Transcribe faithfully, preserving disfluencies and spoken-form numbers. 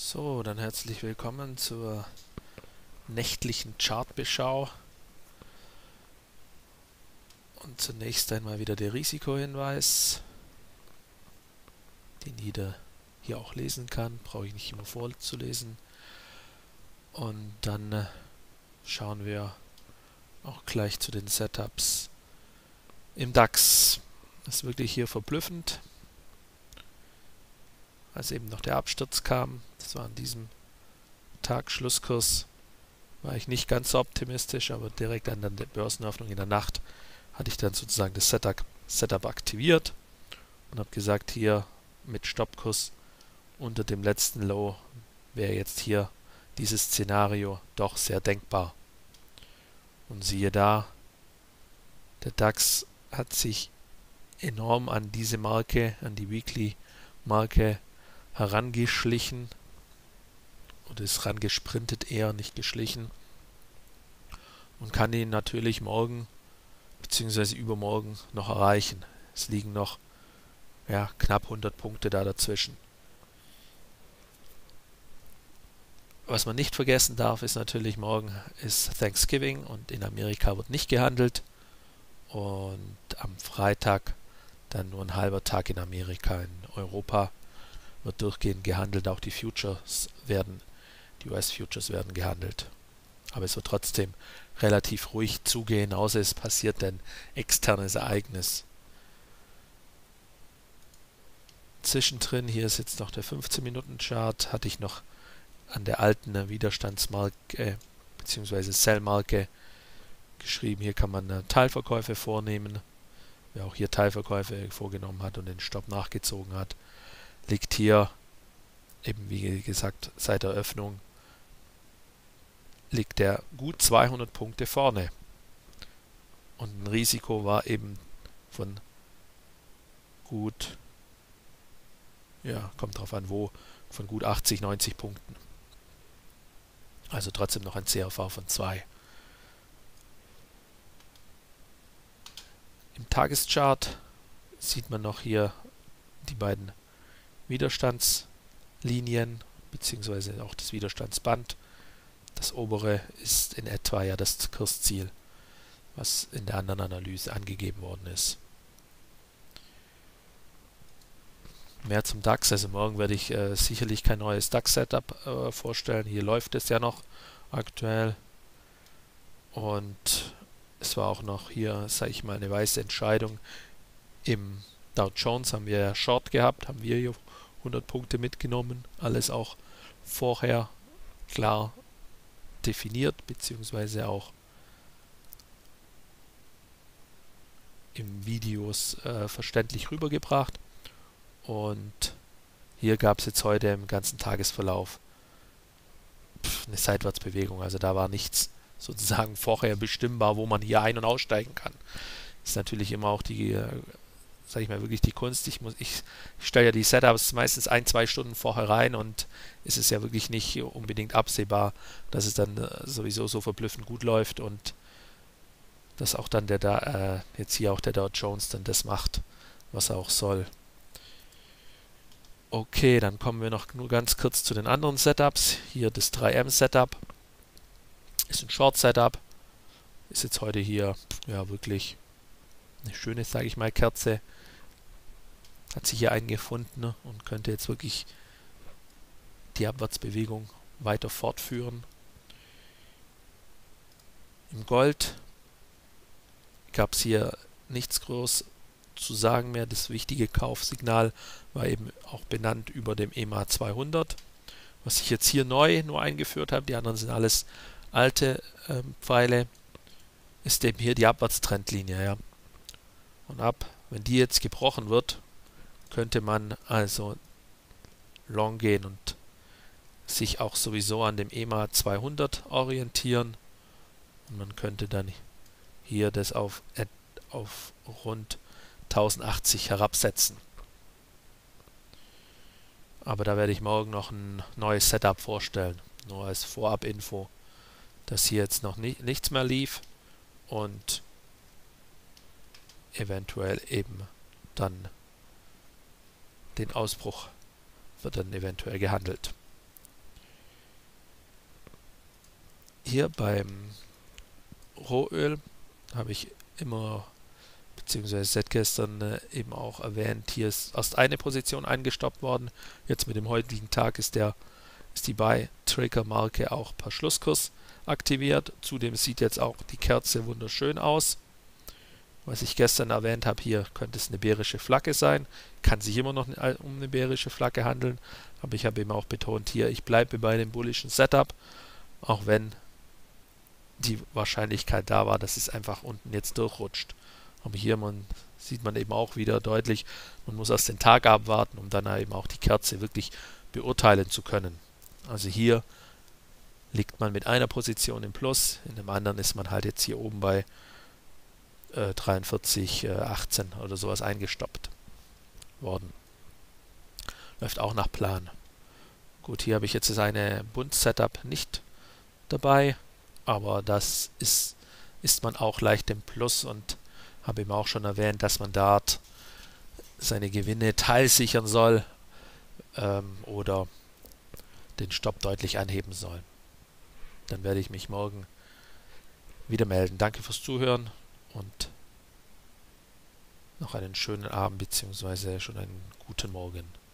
So, dann herzlich willkommen zur nächtlichen Chartbeschau. Und zunächst einmal wieder der Risikohinweis, den jeder hier auch lesen kann, brauche ich nicht immer vorzulesen. Und dann äh, schauen wir auch gleich zu den Setups im DAX. Das ist wirklich hier verblüffend, als eben noch der Absturz kam. Das war an diesem Tag Schlusskurs. War ich nicht ganz so optimistisch, aber direkt an der Börsenöffnung in der Nacht hatte ich dann sozusagen das Setup, Setup aktiviert und habe gesagt, hier mit Stoppkurs unter dem letzten Low wäre jetzt hier dieses Szenario doch sehr denkbar. Und siehe da, der DAX hat sich enorm an diese Marke, an die Weekly-Marke herangeschlichen oder ist rangesprintet, eher nicht geschlichen, und kann ihn natürlich morgen bzw. übermorgen noch erreichen. Es liegen noch ja, knapp hundert Punkte da dazwischen. Was man nicht vergessen darf, ist natürlich, morgen ist Thanksgiving und in Amerika wird nicht gehandelt und am Freitag dann nur ein halber Tag in Amerika. In Europa wird durchgehend gehandelt, auch die Futures werden, die U S-Futures werden gehandelt. Aber es wird trotzdem relativ ruhig zugehen, außer es passiert ein externes Ereignis. Zwischendrin, hier ist jetzt noch der fünfzehn Minuten Chart, hatte ich noch an der alten Widerstandsmarke bzw. Sell-Marke geschrieben, hier kann man Teilverkäufe vornehmen. Wer auch hier Teilverkäufe vorgenommen hat und den Stopp nachgezogen hat, liegt hier eben, wie gesagt, seit der Öffnung liegt er gut zweihundert Punkte vorne. Und ein Risiko war eben von gut, ja, kommt drauf an wo, von gut achtzig, neunzig Punkten. Also trotzdem noch ein C R V von zwei. Im Tageschart sieht man noch hier die beiden Widerstandslinien beziehungsweise auch das Widerstandsband. Das obere ist in etwa ja das Kursziel, was in der anderen Analyse angegeben worden ist. Mehr zum DAX, also morgen werde ich äh, sicherlich kein neues DAX-Setup äh, vorstellen. Hier läuft es ja noch aktuell. Und es war auch noch hier, sage ich mal, eine weiße Entscheidung. Im Dow Jones haben wir ja Short gehabt, haben wir hier hundert Punkte mitgenommen. Alles auch vorher klar definiert, beziehungsweise auch im Videos äh, verständlich rübergebracht. Und hier gab es jetzt heute im ganzen Tagesverlauf pf, eine Seitwärtsbewegung. Also da war nichts sozusagen vorher bestimmbar, wo man hier ein- und aussteigen kann. Ist natürlich immer auch die, äh, sag ich mal, wirklich die Kunst. Ich, muss, ich, ich stelle ja die Setups meistens ein, zwei Stunden vorher rein und es ist ja wirklich nicht unbedingt absehbar, dass es dann äh, sowieso so verblüffend gut läuft und dass auch dann der da, äh, jetzt hier auch der Dow Jones dann das macht, was er auch soll. Okay, dann kommen wir noch nur ganz kurz zu den anderen Setups. Hier das drei M Setup ist ein Short Setup. Ist jetzt heute hier ja wirklich eine schöne, sage ich mal, Kerze. Hat sich hier eingefunden und könnte jetzt wirklich die Abwärtsbewegung weiter fortführen. Im Gold gab es hier nichts groß zu sagen mehr. Das wichtige Kaufsignal war eben auch benannt über dem E M A zweihundert. Was ich jetzt hier neu nur eingeführt habe, die anderen sind alles alte ähm, Pfeile, ist eben hier die Abwärtstrendlinie. Ja. Und ab, wenn die jetzt gebrochen wird, könnte man also long gehen und sich auch sowieso an dem E M A zweihundert orientieren. Und man könnte dann hier das auf, auf rund tausendachtzig herabsetzen. Aber da werde ich morgen noch ein neues Setup vorstellen. Nur als Vorab-Info, dass hier jetzt noch ni nichts mehr lief und eventuell eben dann den Ausbruch wird dann eventuell gehandelt. hier beim Rohöl habe ich immer, beziehungsweise seit gestern äh, eben auch erwähnt, hier ist erst eine Position eingestoppt worden. Jetzt mit dem heutigen Tag ist der ist die Buy-Trigger-Marke auch per Schlusskurs aktiviert. Zudem sieht jetzt auch die Kerze wunderschön aus. Was ich gestern erwähnt habe, hier könnte es eine bärische Flagge sein. Kann sich immer noch um eine bärische Flagge handeln. Aber ich habe eben auch betont hier, ich bleibe bei dem bullischen Setup, auch wenn die Wahrscheinlichkeit da war, dass es einfach unten jetzt durchrutscht. Aber hier man, sieht man eben auch wieder deutlich, man muss erst den Tag abwarten, um dann eben auch die Kerze wirklich beurteilen zu können. Also hier liegt man mit einer Position im Plus, in dem anderen ist man halt jetzt hier oben bei äh, dreiundvierzig Komma achtzehn oder sowas eingestoppt worden. Läuft auch nach Plan. Gut, hier habe ich jetzt das eine Bund-Setup nicht dabei, aber das ist, ist man auch leicht im Plus und habe eben auch schon erwähnt, dass man dort seine Gewinne teilsichern soll ähm, oder den Stopp deutlich anheben soll. Dann werde ich mich morgen wieder melden. Danke fürs Zuhören und noch einen schönen Abend bzw. schon einen guten Morgen.